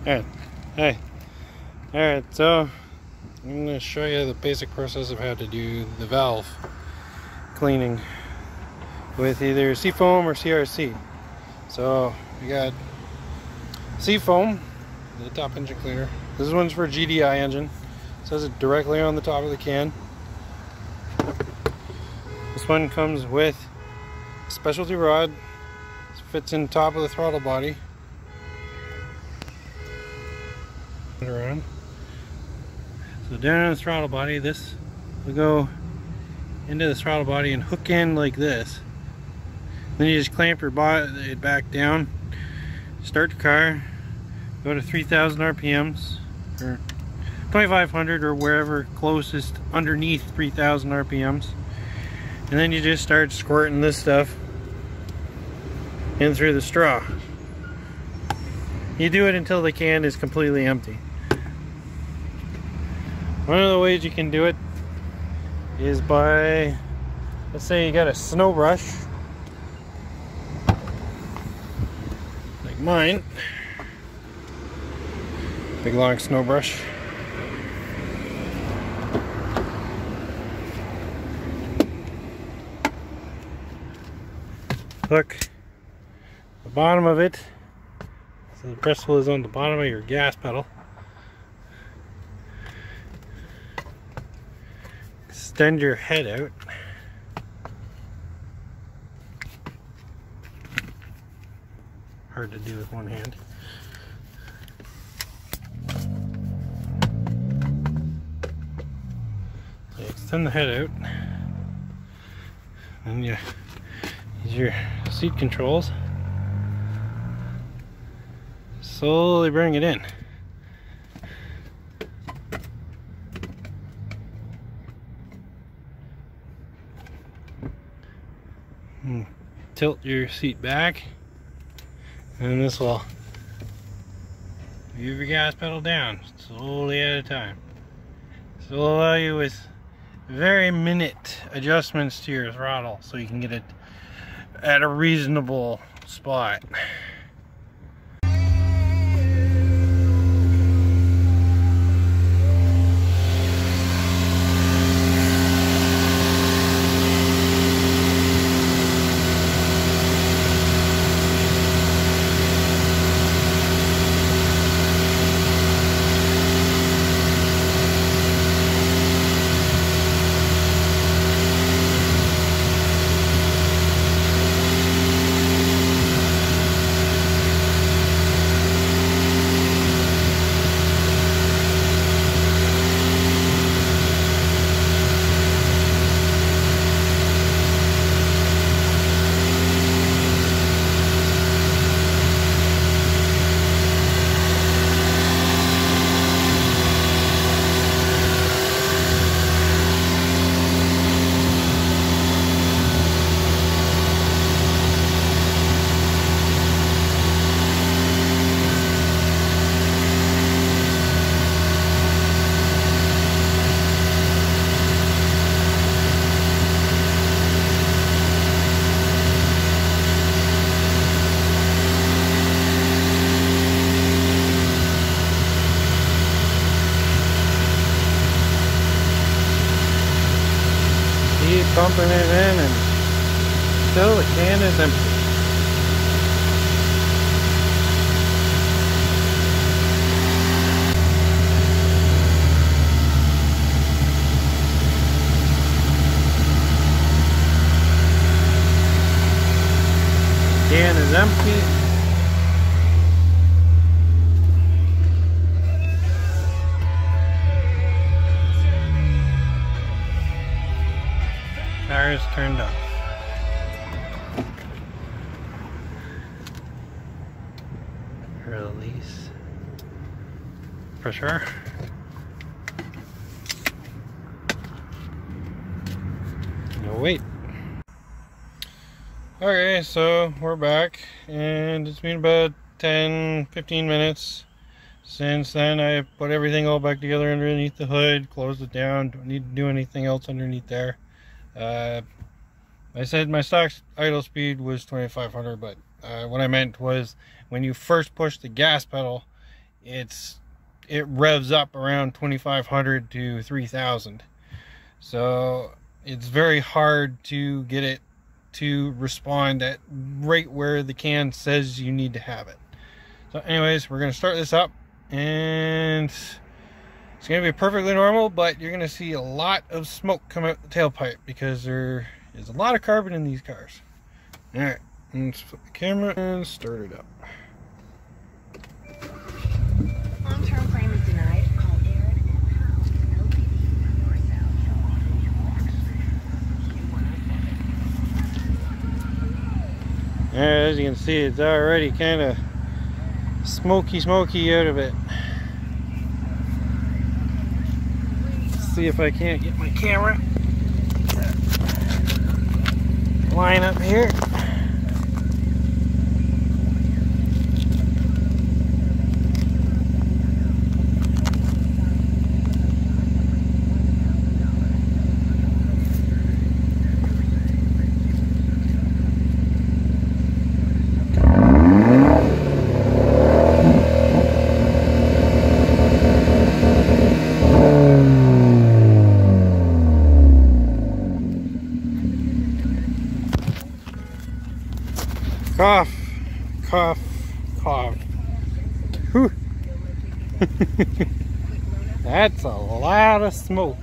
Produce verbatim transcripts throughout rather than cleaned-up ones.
Alright, hey. Alright, so I'm going to show you the basic process of how to do the valve cleaning with either seafoam or C R C. So we got seafoam, the top engine cleaner. This one's for G D I engine. It says it directly on the top of the can. This one comes with a specialty rod. It fits in top of the throttle body. Around. So down on the throttle body, this will go into the throttle body and hook in like this. Then you just clamp your body back down, start the car, go to three thousand R P Ms or twenty-five hundred or wherever closest underneath three thousand R P Ms, and then you just start squirting this stuff in through the straw. You do it until the can is completely empty. One of the ways you can do it is by, let's say you got a snow brush like mine, big long snow brush. Hook the bottom of it so the bristle is on the bottom of your gas pedal. Extend your head out. Hard to do with one hand. So you extend the head out, and you use your seat controls. Slowly bring it in. And tilt your seat back, and this will move your gas pedal down slowly at a time. This will allow you with very minute adjustments to your throttle so you can get it at a reasonable spot. Pumping it in until the can is empty. Can is empty. Tires turned off. Release pressure. No wait. Okay, so we're back, and it's been about ten fifteen minutes since then. I put everything all back together underneath the hood, closed it down. Don't need to do anything else underneath there. Uh, I said my stock idle speed was twenty-five hundred, but uh, what I meant was when you first push the gas pedal, it's it revs up around twenty-five hundred to three thousand. So it's very hard to get it to respond at right where the can says you need to have it. So anyways, we're going to start this up, and it's going to be perfectly normal, but you're going to see a lot of smoke come out the tailpipe because there is a lot of carbon in these cars. Alright, let's flip the camera and start it up. Long-term claim is denied. Call Aaron and House L T D for South. As you can see, it's already kind of smoky smoky out of it. Let's see if I can't get my camera line up here. Cough, cough, cough. Whew. That's a lot of smoke.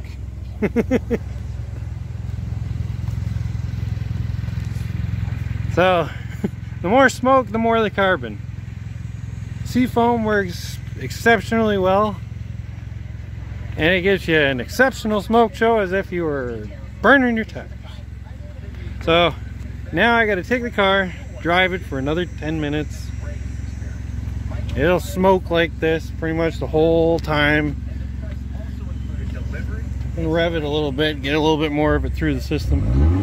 So, the more smoke, the more the carbon. Seafoam works exceptionally well, and it gives you an exceptional smoke show as if you were burning your tires. So, now I gotta take the car, drive it for another ten minutes. It'll smoke like this pretty much the whole time. And rev it a little bit, get a little bit more of it through the system.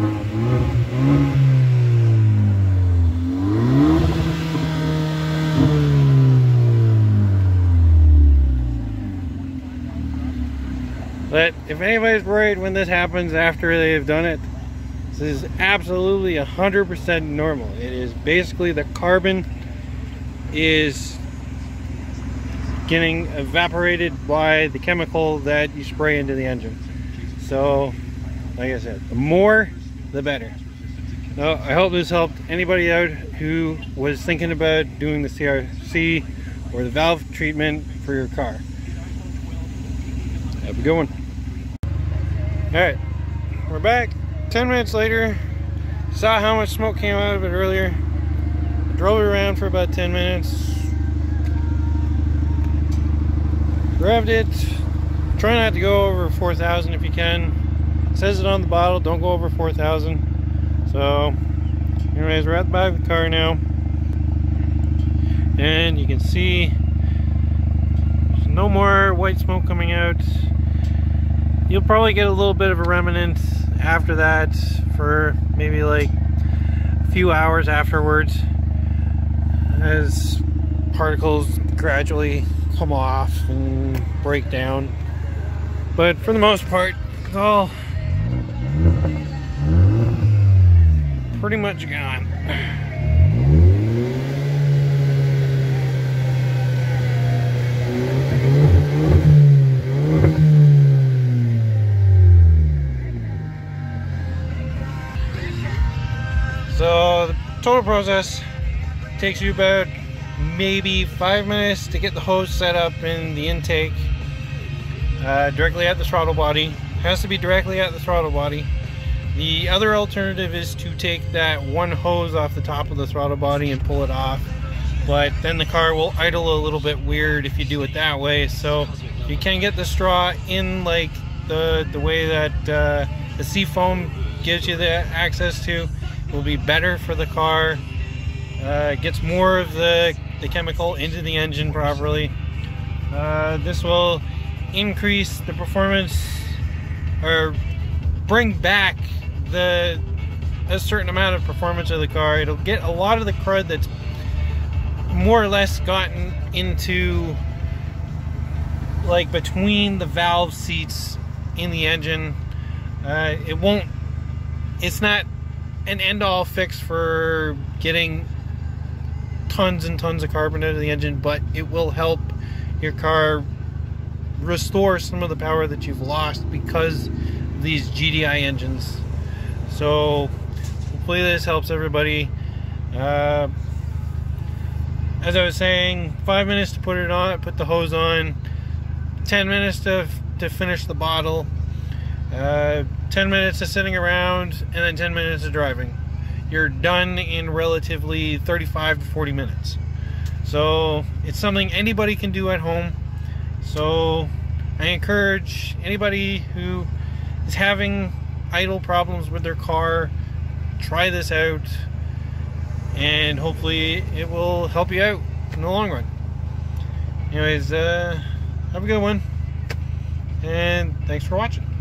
But if anybody's worried when this happens after they've done it, this is absolutely one hundred percent normal. It is basically the carbon is getting evaporated by the chemical that you spray into the engine. So, like I said, the more, the better. Now, I hope this helped anybody out who was thinking about doing the C R C or the valve treatment for your car. Have a good one. Alright, we're back. ten minutes later. Saw how much smoke came out of it earlier. Drove it around for about ten minutes. Revved it. Try not to go over four thousand if you can. It says it on the bottle, don't go over four thousand. So, anyways, we're at the back of the car now. And you can see there's no more white smoke coming out. You'll probably get a little bit of a remnant after that for maybe like a few hours afterwards as particles gradually come off and break down. But for the most part, it's all pretty much gone. So the total process takes you about maybe five minutes to get the hose set up in the intake uh, directly at the throttle body. It has to be directly at the throttle body. The other alternative is to take that one hose off the top of the throttle body and pull it off, but then the car will idle a little bit weird if you do it that way. So you can get the straw in like the, the way that uh, the seafoam gives you the access to. It will be better for the car. Uh, it gets more of the, the chemical into the engine properly. Uh, this will increase the performance or bring back the a certain amount of performance of the car. It'll get a lot of the crud that's more or less gotten into like between the valve seats in the engine. Uh, it won't, it's not an end-all fix for getting tons and tons of carbon out of the engine, but it will help your car restore some of the power that you've lost because of these G D I engines. So hopefully this helps everybody. Uh, as I was saying, five minutes to put it on, put the hose on, ten minutes to, to finish the bottle, uh, ten minutes of sitting around, and then ten minutes of driving. You're done in relatively thirty-five to forty minutes. So it's something anybody can do at home. So I encourage anybody who is having idle problems with their car, try this out, and hopefully it will help you out in the long run. Anyways, uh, have a good one, and thanks for watching.